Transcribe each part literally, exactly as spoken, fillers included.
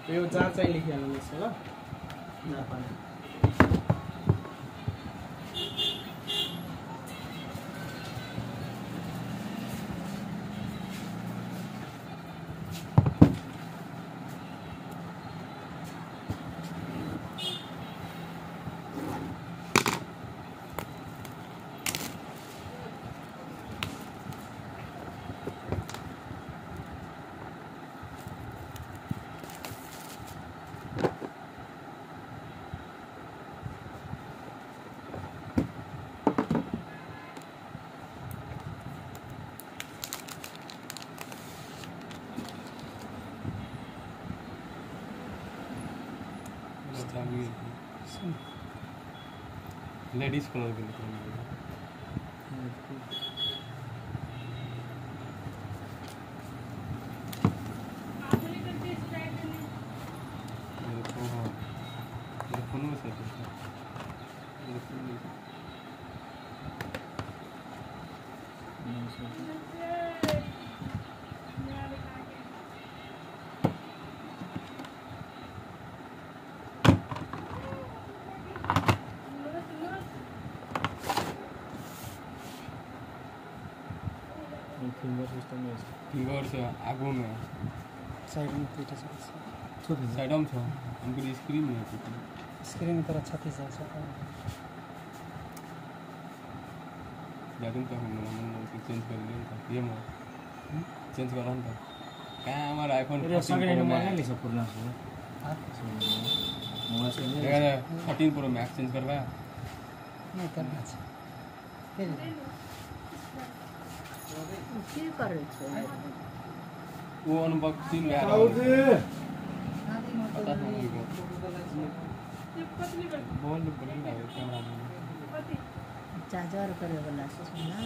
यो जहाँ चाहिँ लेखिहाल्नुहोस् ल जापान लेडीज कलर के फिंगर सिस्टम है फिंगर से आगू में साइड में पीछे से साइड में छो हमको स्क्रीन में है स्क्रीन में तरह छत्तीस है जादू तो हम मन चेंज कर लिया था ये मैं चेंज कर रहा था क्या हमारा आईफोन सेकंड मोबाइल ले सब पुराना से हां मोबाइल से देखा थर्टीन प्रो मैक्स चेंज करवा नहीं करना है फिर की करे छे वो अनबॉक्सिंग में आ रहा है पता नहीं को बोल बोल रहा है कैमरा में चार्जर करे वाला से सुना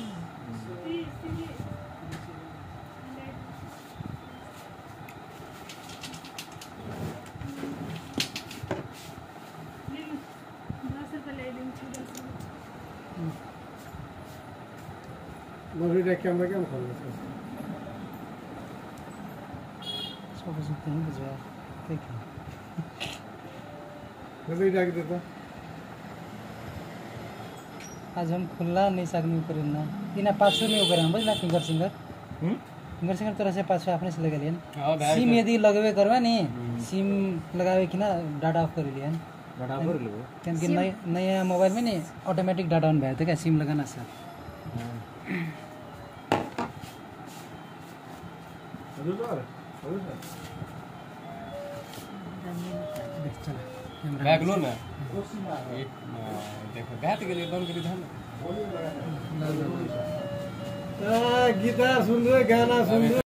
मोबाइल का कैमरा क्या खोल रहा है सब कुछ नहीं बुझा देखिए मोबाइल रख देता आज हम खुला नहीं सक्ने पऱ्यो न किन पाछो नहीं गरेर हम बुझला फिंगर सिंगर हम फिंगर सिंगर तरह से पाछो आफ्नै से लगा लियन सिम यदि लगबे करबा नि सिम लगावे कि ना डाटा ऑफ कर लियन डाटा ऑफ कर लो क्योंकि नया नया मोबाइल में नि ऑटोमेटिक डाटा ऑन भयो त क्या सिम लगाना साथ हजुर सर हजुर सर देख चला बैग लो ना देखो बैठ के लिए डाउन कर दी था गिटार सुन रहे गाना सुन रहे